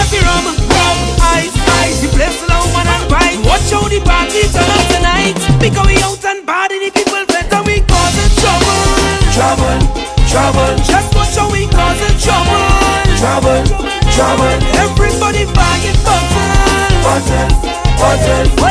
party rum, ice, the place alone man and bite. Watch how the party turn up tonight. Because we out and bad in the people fed and we causing trouble. Just watch how we causing trouble. Everybody buying bottle.